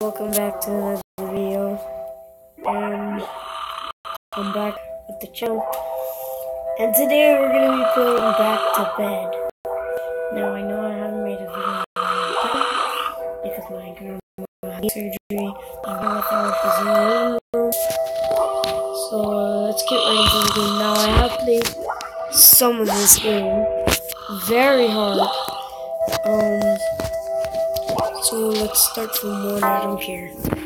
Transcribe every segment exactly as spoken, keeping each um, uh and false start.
welcome back to another video, and I'm back with the channel, and today we're going to be playing Back to Bed. Now I know I haven't made a video because my grandma had surgery, my grandma was in the room, so uh, let's get right into the game. Now I have played some of this game, very hard, um... so let's start from one. I don't care.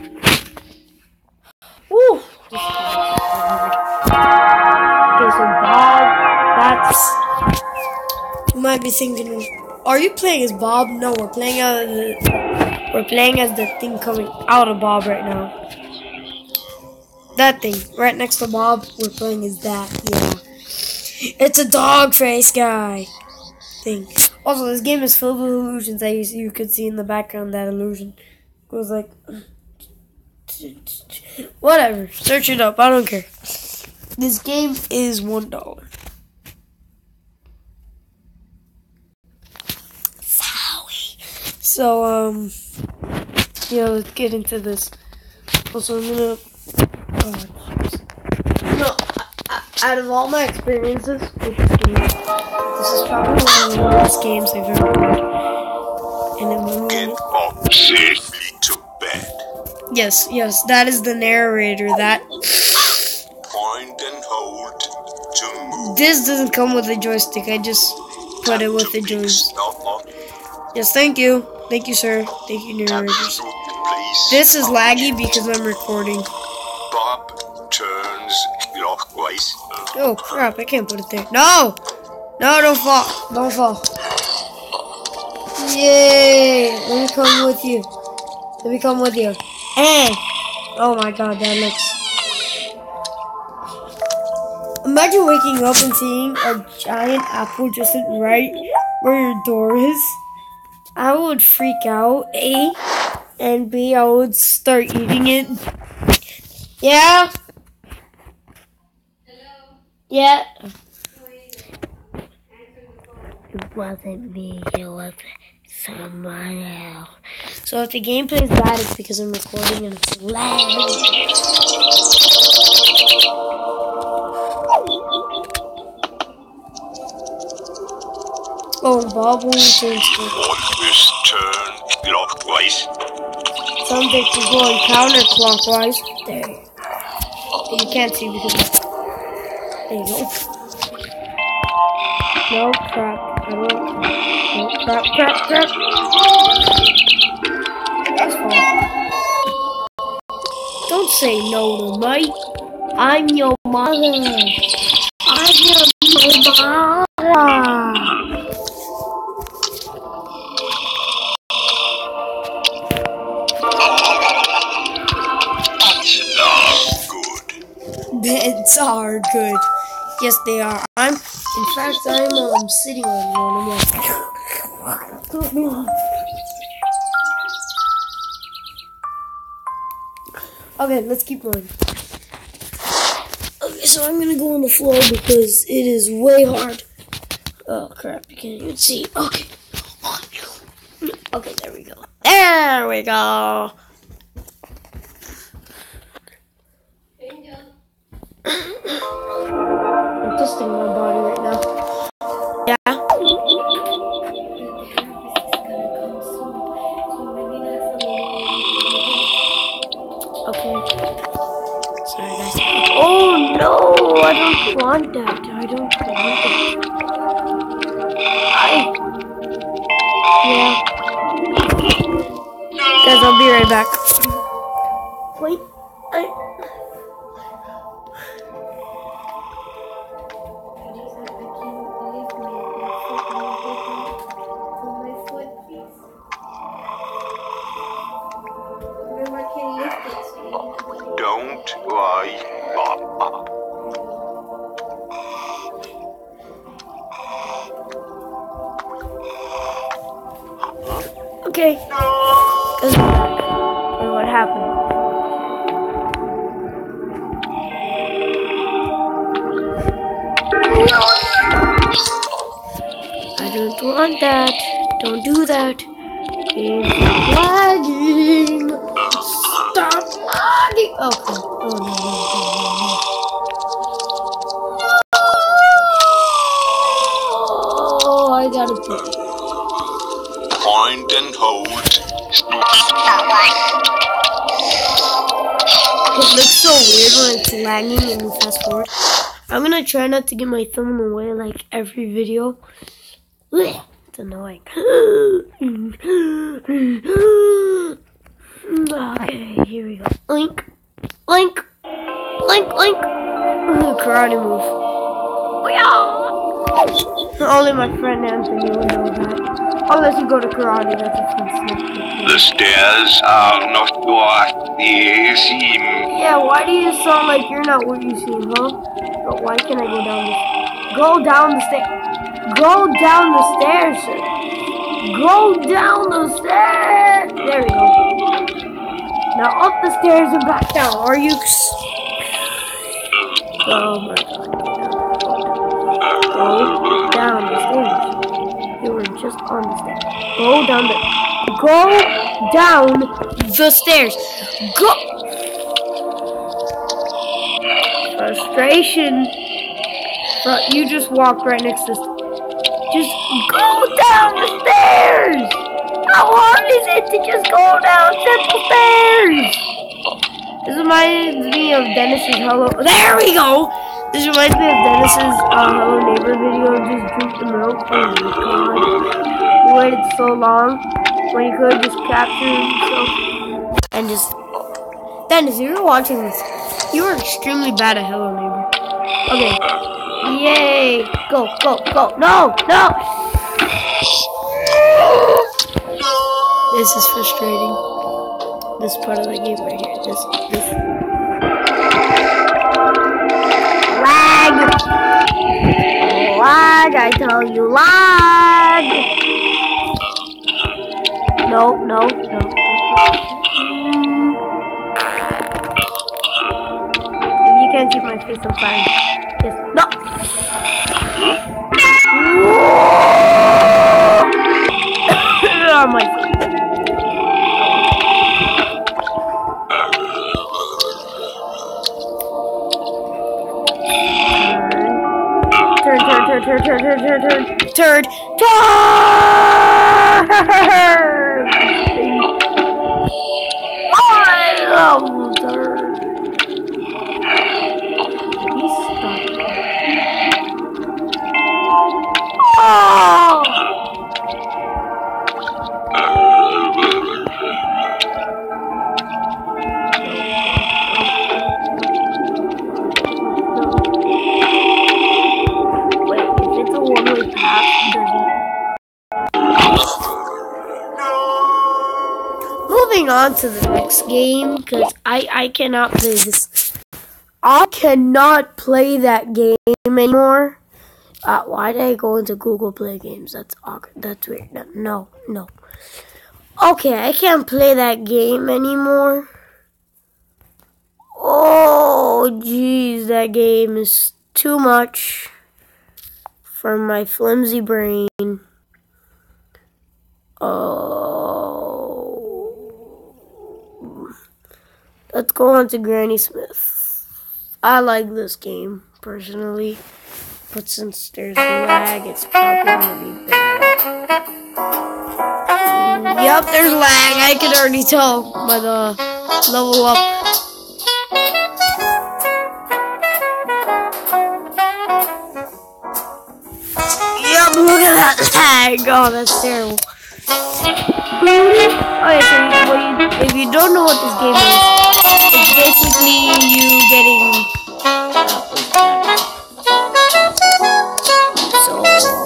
Woo! Okay, so Bob, that's... You might be thinking, are you playing as Bob? No, we're playing as the, we're playing as the thing coming out of Bob right now. That thing, right next to Bob, we're playing as that, yeah. It's a dog face guy thing. Also, this game is filled with illusions. As you could see in the background, that illusion goes like... Whatever. Search it up. I don't care. This game is one dollar. Sorry. So, um... yeah, let's get into this. Also, I'm gonna... Oh, no, out of all my experiences with this game, this is probably one of the worst games I've ever played. And it really... Get up safely to bed. Yes, yes, that is the narrator. That... Point and hold to move. This doesn't come with a joystick. I just put it with the joystick. Yes, thank you. Thank you, sir. Thank you, narrators. This is laggy because I'm recording. Bob turns clockwise. Oh, crap. I can't put it there. No! No, don't fall. Don't fall. Yay! Let me come with you. Let me come with you. Hey! Oh my god, that looks... Imagine waking up and seeing a giant apple just right where your door is. I would freak out, A. And B, I would start eating it. Yeah? Hello? Yeah? It wasn't me, it was someone else. So if the gameplay is bad, it's because I'm recording and it's loud. Oh, Bob won't turn still. Always turn clockwise. Sounds like you're going counterclockwise. There. But you can't see because... There you go. No, crap. I don't... No, crap, crap, crap. That's fine. Don't say no to me. I'm your mother. I'm your mother. Beds are good. Yes, they are. I'm, in fact, I'm um, sitting on one. I'm like, okay, let's keep going. Okay, so I'm gonna go on the floor because it is way hard. Oh crap, you can't even see. Okay. Okay, there we go. There we go. I'm testing my body right now. Yeah. Okay. Sorry guys. Oh no! I don't want that. I don't want it. I... Yeah. Guys, I'll be right back. Wait. I... Don't lie, Bob. Okay. Cause what happened? I don't want that. Don't do that. It's lagging Okay. Oh, no, no, no, no, no. Oh, I gotta pee. Point and hold. It looks so weird when it's lagging and you fast forward. I'm gonna try not to get my thumb in the way like every video. Ugh, it's annoying. Okay, here we go. Link, link, link, link. Karate move. Oh, yeah. Only my friend Anthony will know that. Unless you go to karate, that's a fun snack. The stairs are not what they seem. Yeah, why do you sound like you're not what you seem, huh? But why can't I go down this? Go down the stairs. Go down the stairs, sir. Go down the stairs. There we go. Now up the stairs and back down. Are you? Oh my God! Go down the stairs. You were just on the stairs. Go down the. Go down the stairs. Go. Frustration. But you just walked right next to. Just go down the stairs. How hard is it to just go down simple stairs? This reminds me of Dennis's Hello. There we go. This reminds me of Dennis's uh, Hello Neighbor video. Just drink the milk. Oh my God! You waited so long when you could just capture yourself and just. Dennis, if you're watching this, you are extremely bad at Hello Neighbor. Okay. Yay! Go, go, go! No, no! This is frustrating. This part of the game right here. This, this. Lag! Lag, I tell you, lag! No, no, no. If you can't keep my face, I'm fine. Yes. No! Oh my God. Turn, turn, turn, turn, turn, turn, turn, turn, turn, turn! I love turn. He's stuck. Oh! Moving on to the next game, because I, I cannot play this. I cannot play that game anymore. Uh, why did I go into Google Play Games? That's awkward. That's weird. No, no. Okay, I can't play that game anymore. Oh, jeez, that game is too much for my flimsy brain. Oh. Let's go on to Granny Smith. I like this game, personally. But since there's lag, it's probably gonna be bad. Yup, there's lag. I can already tell by the level up. Yup, look at that lag. Oh, that's terrible. Okay, so what you, if you don't know what this game is, it's basically you getting. So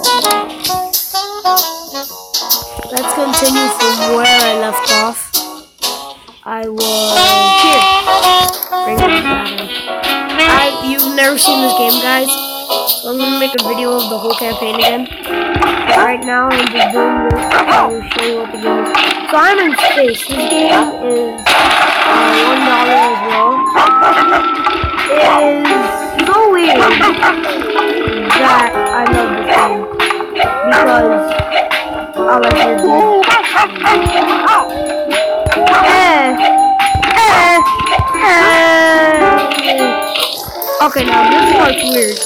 let's continue from where I left off. I was here. Bring it back. I you've never seen this game, guys. So I'm gonna make a video of the whole campaign again. But right now I'm just doing this. I will show you what the game is. So I'm in space. This game is uh, one dollar as well. It is so weird that I love this game because I like this game. Eh, eh, eh. Okay, now this part's weird.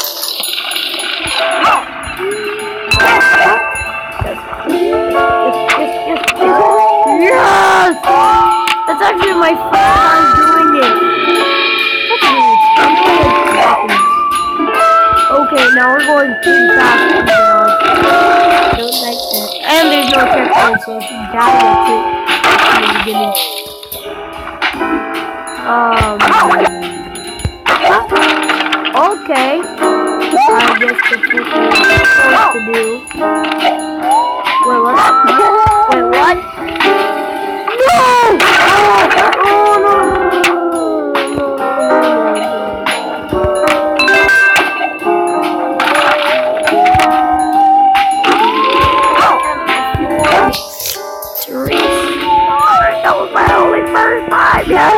Yes! That's actually my first time doing it. That's weird. I'm doing it Japanese. Okay, now we're going pretty fast. I don't like that. And there's no checkpoint, so if you die, that's it. In the beginning. Um. Okay. I guess that's what we're supposed to do. Wait, what? Wait, what? No! Oh, no! That was my only first time, yes!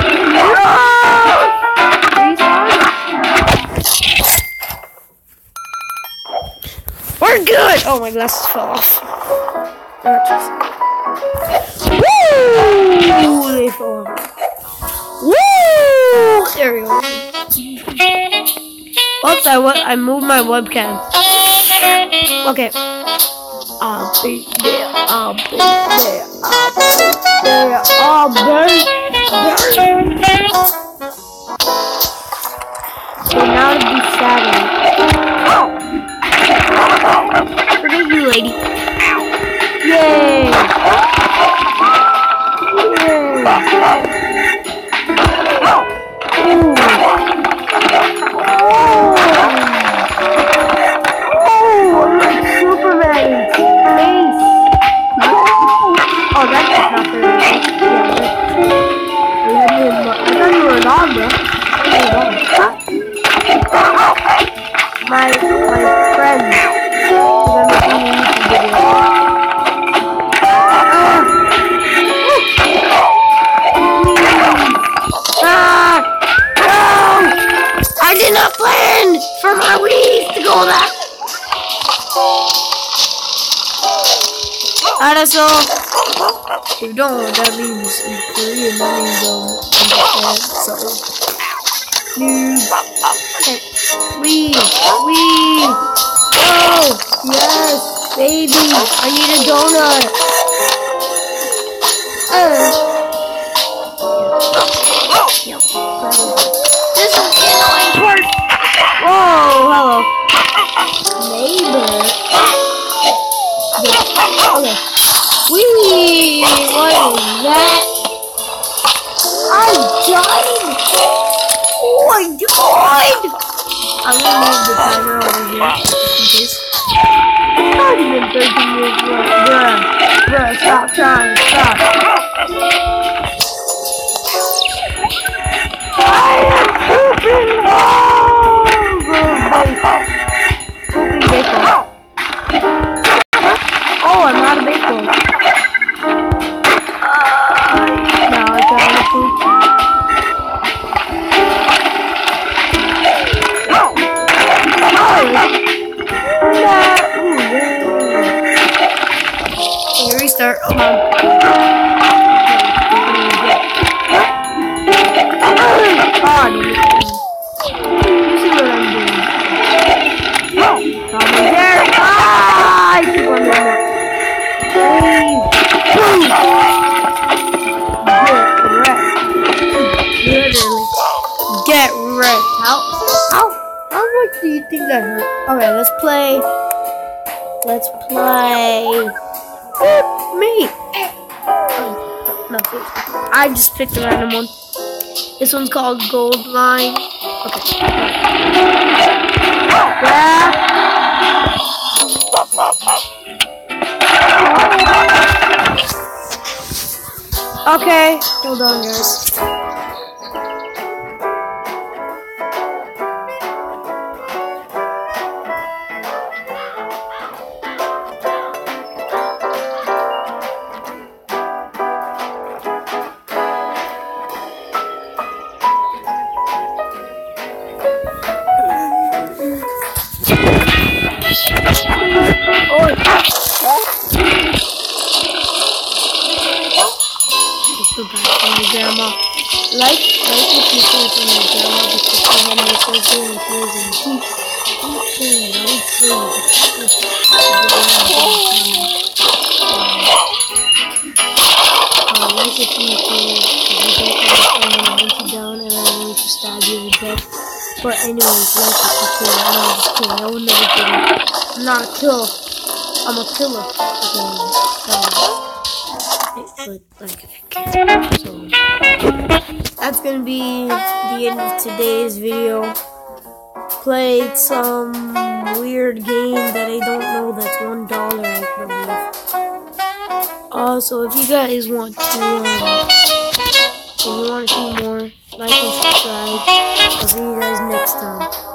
We're good! Oh, my glasses fell off. Woo! They fell off. Woo! There we go. Oops, I, I moved my webcam. Okay. I'll be there, I'll be there, I'll be there, I'll be there. So now to be Saturday. Look at you, lady. Yay! Yay! Ooh. Oh, that's not very nice. Yeah, I thought you were Ronaldo. My, my friend. Because I'm making a YouTube video. Ah! No! I did not plan for my Wii to go that. Alright, so if you don't know what that means in Korean, that means um understand, so please okay. Wee Wee Oh yes, baby, I need a donut. Uh This is the annoying part. Whoa, hello. Neighbor. Okay. Wee! What is that? I died! Oh, I died! I'm gonna move the timer over here, just in case. It's already been thirteen minutes, bruh. Bruh, stop trying, stop. I am pooping! Pooping baseball. Oh, I'm out of baseball. Now it's out of poop. Oh! Ooh, yeah. Restart. Hold on. God. You see what I'm doing. Come in there. Ah! I keep on doing that. Get wrecked. How, how, how much do you think that hurt? Okay, let's play. Let's play. Whoop, me. Oh, no, I just picked a random one. This one's called Gold Line. Okay. Yeah. Okay, hold on, guys. Oh, grandma. Like, like if you think from your grandma because she had no surgery and clothes and teeth. Keep saying, I would say uh, like if you think if you don't understand when I hunt you down and I'm going to stab you to death. But anyways, like if you can, no, I'm just kidding. I would never do that. I'm not a killer. I'm a killer. Okay, but like if you can. So that's gonna be the end of today's video. Played some weird game that I don't know that's one dollar, I believe. Also, if you guys want to, um, if you want to see more, like and subscribe. I'll see you guys next time.